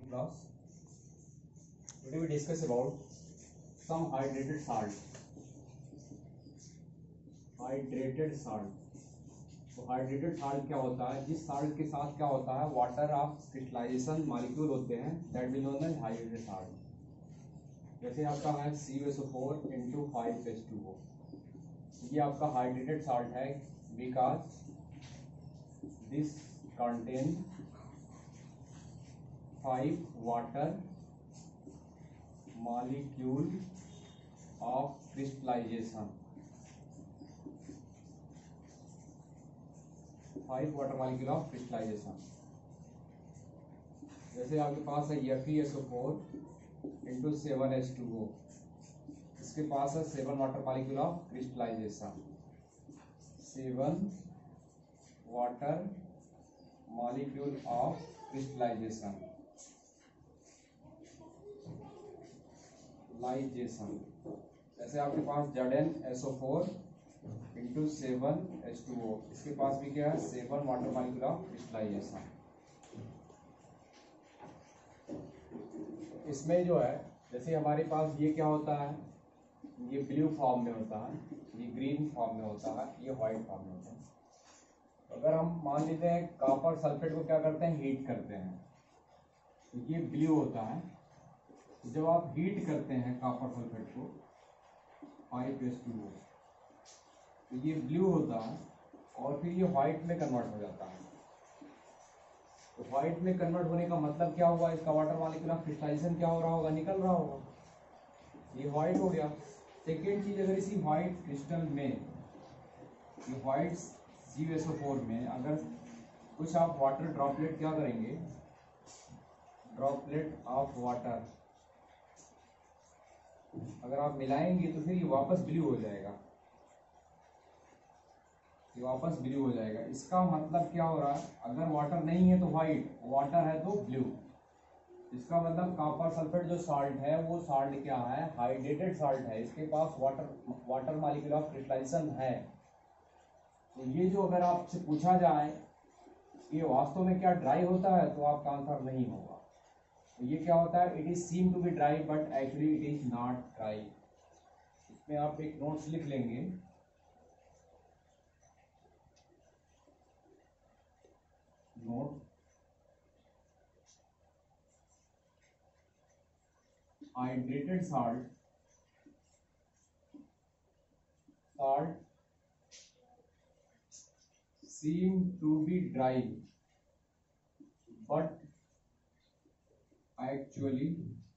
Class. Today we discuss about some hydrated salt. Hydrated salt. तो hydrated salt क्या होता है? जिस साल्ट के साथ क्या होता है, वाटर ऑफ क्रिस्टलाइजेशन मॉलिक्यूल होते हैं, that will known as hydrated salt. जैसे आपका है CuSO4 into 5H2O, ये आपका हाइड्रेटेड साल्ट है because this contain 5 water molecule of crystallization, 5 water molecule of crystallization. जैसे आपके पास है FeSO4 into 7H2O, इसके पास है 7 water molecule of crystallization, 7 water molecule of crystallization लाइजेशन। जैसे आपके पास ZnSO4 into 7H2O, इसके पास भी क्या है, 7 वाटर मॉलिक्यूल ऑफ क्रिस्टलाइजेशन। इसमें जो है, जैसे हमारे पास ये क्या होता है, ये ब्लू फॉर्म में होता है, ये ग्रीन फॉर्म में होता है, ये व्हाइट फॉर्म में होता है। अगर हम मान लेते हैं कॉपर सल्फेट को क्या करते हैं, हीट करते हैं, तो ये ब्लू होता है। जब आप हीट करते हैं कॉपर सल्फेट को 5H2O, तो ये ब्लू होता है और फिर ये व्हाइट में कन्वर्ट हो जाता है। तो व्हाइट में कन्वर्ट होने का मतलब क्या हुआ, इसका वाटर मॉलिक्यूल ऑफ क्रिस्टलाइजेशन क्या हो रहा होगा, निकल रहा होगा, ये व्हाइट हो गया। सेकेंड चीज, अगर इसी व्हाइट क्रिस्टल में, ये व्हाइट CuSO4 में अगर कुछ आप वाटर ड्रॉपलेट क्या करेंगे, ड्रॉपलेट ऑफ वाटर अगर आप मिलाएंगे तो फिर ये वापस ब्लू हो जाएगा, ये वापस ब्लू हो जाएगा। इसका मतलब क्या हो रहा है, अगर वाटर नहीं है तो व्हाइट, वाटर है तो ब्लू। इसका मतलब कॉपर सल्फेट जो साल्ट है वो साल्ट क्या है, हाइड्रेटेड साल्ट है, इसके पास वाटर मॉलिक्यूल ऑफ क्रिस्टलाइजेशन है। तो ये जो अगर आपसे पूछा जाए ये वास्तव में क्या ड्राई होता है, तो आपका आंसर नहीं होगा। तो ये क्या होता है, it is seem to be dry but actually it is not dry. इसमें आप एक नोट्स लिख लेंगे, note hydrated salt seem to be dry but actually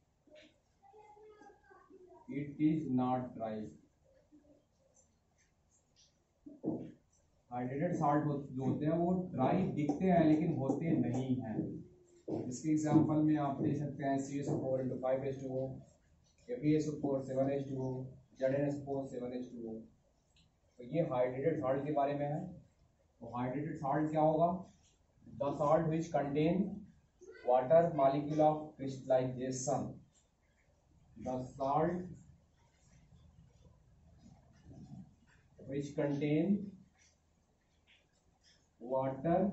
it is not dry। Hydrated salt जो होते हैं वो ड्राई दिखते हैं लेकिन होते नहीं हैं। इसके एग्जांपल में आप दे सकते हैं CuSO4 into 5H2O, FeSO4 7H2O, ZnSO4 7H2O। तो ये हाइड्रेटेड साल्ट के बारे में है। तो हाइड्रेटेड साल्ट क्या होगा, the salt which contain water molecule of crystallization, the salt which contain water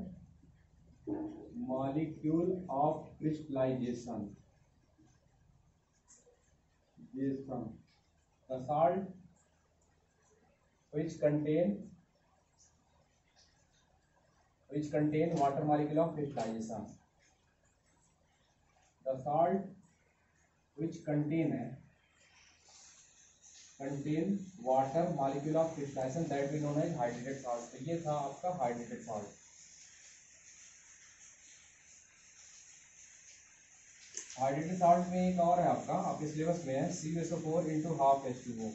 molecule of crystallization, the salt which contain water molecule of crystallization, the salt which contain water molecule of crystallization, that we known as hydrated salt। तो ये था आपका hydrated salt. Hydrated salt में एक और है आपका, आपके सिलेबस में है CuSO4 into half H2O,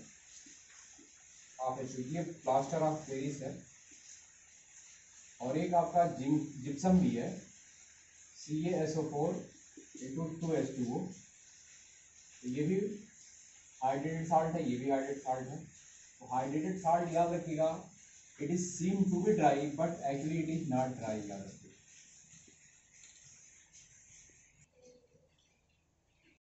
ये प्लास्टर ऑफ पेरिस है। और एक आपका जिप्सम भी है, CaSO4 into 2H2O, ये भी हाइड्रेटेड साल्ट है, ये भी हाइड्रेटेड साल्ट है। तो हाइड्रेटेड साल्ट याद रखिएगा, it is seem to be dry but actually it is not dry. याद रखिएगा।